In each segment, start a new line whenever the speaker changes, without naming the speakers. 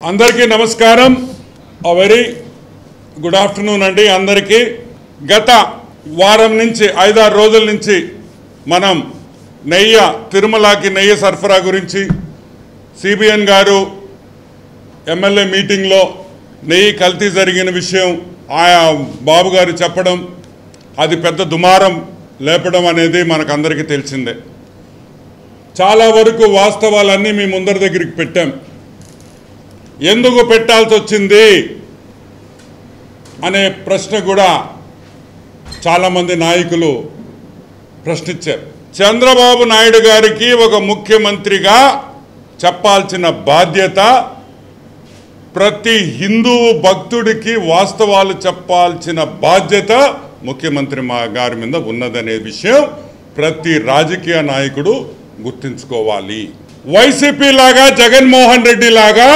అందరికీ నమస్కారం. Very good afternoon అండి అందరికీ. గత వారం నుంచి 5-6 రోజుల నుంచి మనం తిరుమలకి నెయ్యి సరఫరా గురించి సిబిఎన్ గారు ఎమ్మెల్యే మీటింగ్లో నెయ్యి కల్తీ జరిగిన విషయం ఆయా బాబు గారు చెప్పడం, అది పెద్ద దుమారం లేపడం అనేది మనకందరికీ తెలిసిందే. చాలా వరకు వాస్తవాలన్నీ మీ ముందరి దగ్గరికి పెట్టాం. ఎందుకు పెట్టాల్సి వచ్చింది అనే ప్రశ్న కూడా చాలామంది నాయకులు ప్రశ్నించారు. చంద్రబాబు నాయుడు గారికి ఒక ముఖ్యమంత్రిగా చెప్పాల్సిన బాధ్యత, ప్రతి హిందూ భక్తుడికి వాస్తవాలు చెప్పాల్సిన బాధ్యత ముఖ్యమంత్రి గారి మీద ఉన్నదనే విషయం ప్రతి రాజకీయ నాయకుడు గుర్తుంచుకోవాలి. వైసీపీ లాగా, జగన్మోహన్ రెడ్డి లాగా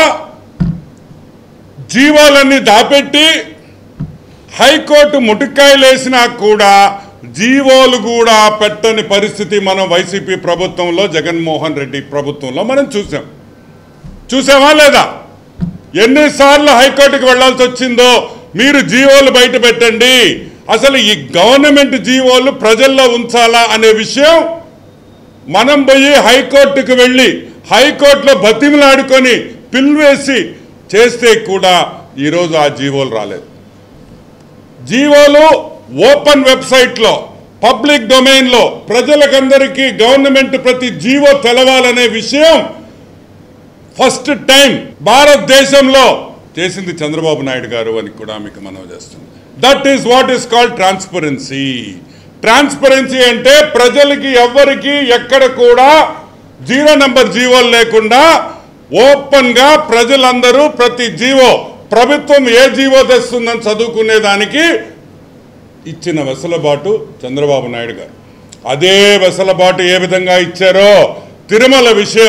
జీవాలన్నీ దాపెట్టి హైకోర్టు ముటికాయలేసినా కూడా జీవోలు కూడా పెట్టని పరిస్థితి మనం వైసీపీ ప్రభుత్వంలో, జగన్మోహన్ రెడ్డి ప్రభుత్వంలో మనం చూసామా లేదా? ఎన్నిసార్లు హైకోర్టుకి వెళ్లాల్సి వచ్చిందో. మీరు జీవోలు బయట పెట్టండి, అసలు ఈ గవర్నమెంట్ జీవోలు ప్రజల్లో ఉంచాలా అనే విషయం మనం పోయి హైకోర్టుకు వెళ్ళి హైకోర్టులో బతిమలాడుకొని పిల్వేసి చేస్తే కూడా ఈరోజు ఆ జీవోలు రాలేదు. జీవోలు ఓపెన్ వెబ్సైట్లో, పబ్లిక్ డొమైన్లో ప్రజలకందరికీ గవర్నమెంట్ ప్రతి జీవో తెలవాలనే విషయం ఫస్ట్ టైం భారతదేశంలో చేసింది చంద్రబాబు నాయుడు గారు అని కూడా మీకు మనవి చేస్తుంది. That is what is called transparency. Transparency అంటే ప్రజలకి ఎవ్వరికి ఎక్కడ కూడా 0 నంబర్ జీవోలు లేకుండా ఓపెన్గా ప్రజలందరూ ప్రతి జీవో, ప్రభుత్వం ఏ జీవో తెస్తుందని చదువుకునేదానికి ఇచ్చిన వెసులుబాటు చంద్రబాబు నాయుడు గారు. అదే వెసులుబాటు ఏ విధంగా ఇచ్చారో తిరుమల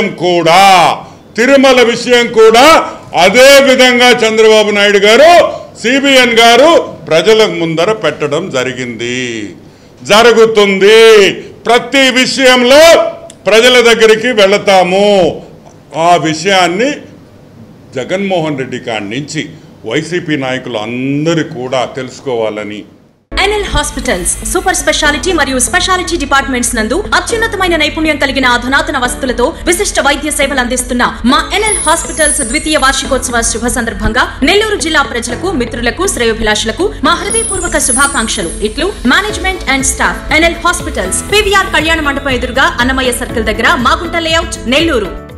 విషయం కూడా అదే విధంగా చంద్రబాబు నాయుడు గారు, సిబిఎన్ గారు ప్రజల ముందర పెట్టడం జరుగుతుంది. ప్రతి విషయంలో ప్రజల దగ్గరికి వెళతాము. ఆ విషయాన్ని జగన్మోహన్ రెడ్డి కాడి నుంచి వైసీపీ నాయకులు అందరూ కూడా తెలుసుకోవాలని.
ఎన్ఎల్ హాస్పిటల్స్ సూపర్ స్పెషాలిటీ మరియు స్పెషాలిటీ డిపార్ట్మెంట్స్ నందు అత్యున్నతమైన నైపుణ్యం కలిగిన అధునాతన వసతులతో విశిష్ట వైద్య సేవలు అందిస్తున్న మా ఎన్ఎల్ హాస్పిటల్స్ 2వ వార్షికోత్సవ శుభ సందర్భంగా నెల్లూరు జిల్లా ప్రజలకు, మిత్రులకు, శ్రేయోభిలాషులకు మా హృదయపూర్వక శుభాకాంక్షలు. ఇట్లు management and staff. NL hospitals, PVR కళ్యాణ మండపం ఎదురుగా, అన్నమయ్య సర్కిల్ దగ్గర, మాగుంట లేఅవుట్, నెల్లూరు.